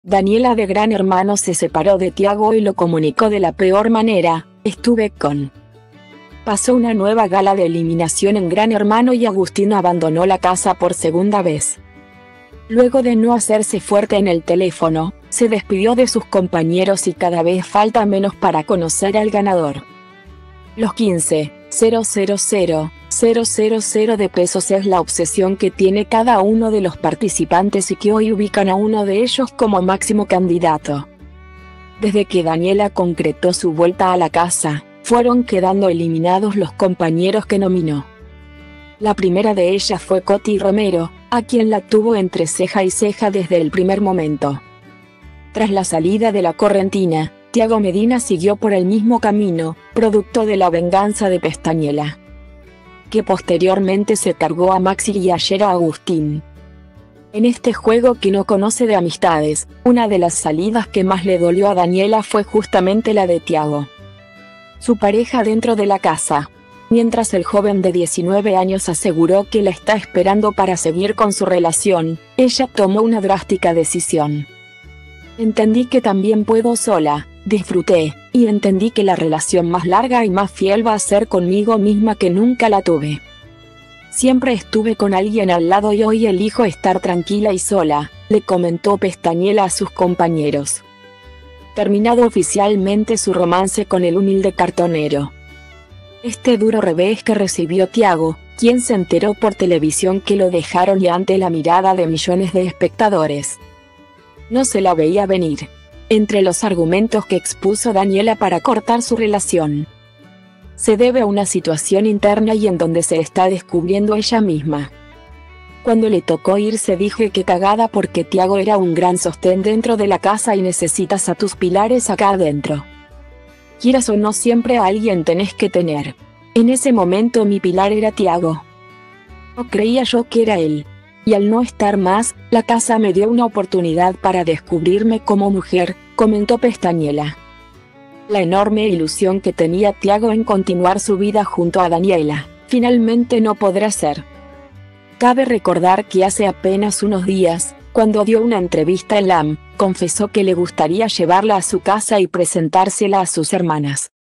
Daniela de Gran Hermano se separó de Tiago y lo comunicó de la peor manera: estuve con. Pasó una nueva gala de eliminación en Gran Hermano y Agustín abandonó la casa por segunda vez. Luego de no hacerse fuerte en el teléfono, se despidió de sus compañeros y cada vez falta menos para conocer al ganador. Los 15.000.000 de pesos es la obsesión que tiene cada uno de los participantes y que hoy ubican a uno de ellos como máximo candidato. Desde que Daniela concretó su vuelta a la casa, fueron quedando eliminados los compañeros que nominó. La primera de ellas fue Coti Romero, a quien la tuvo entre ceja y ceja desde el primer momento. Tras la salida de la correntina, Tiago Medina siguió por el mismo camino, producto de la venganza de Pestañela, que posteriormente se cargó a Maxi y ayer a Agustín. En este juego que no conoce de amistades, una de las salidas que más le dolió a Daniela fue justamente la de Tiago, su pareja dentro de la casa. Mientras el joven de 19 años aseguró que la está esperando para seguir con su relación, ella tomó una drástica decisión. Entendí que también puedo sola, disfruté, y entendí que la relación más larga y más fiel va a ser conmigo misma, que nunca la tuve. Siempre estuve con alguien al lado y hoy elijo estar tranquila y sola, le comentó Pestañela a sus compañeros. Terminado oficialmente su romance con el humilde cartonero. Este duro revés que recibió Tiago, quien se enteró por televisión que lo dejaron y ante la mirada de millones de espectadores, no se la veía venir. Entre los argumentos que expuso Daniela para cortar su relación, se debe a una situación interna y en donde se está descubriendo ella misma. Cuando le tocó irse dije que cagada porque Tiago era un gran sostén dentro de la casa y necesitas a tus pilares acá adentro. Quieras o no, siempre a alguien tenés que tener. En ese momento mi pilar era Tiago. No creía yo que era él. Y al no estar más, la casa me dio una oportunidad para descubrirme como mujer, comentó Pestañela. La enorme ilusión que tenía Tiago en continuar su vida junto a Daniela, finalmente no podrá ser. Cabe recordar que hace apenas unos días, cuando dio una entrevista en LAM, confesó que le gustaría llevarla a su casa y presentársela a sus hermanas.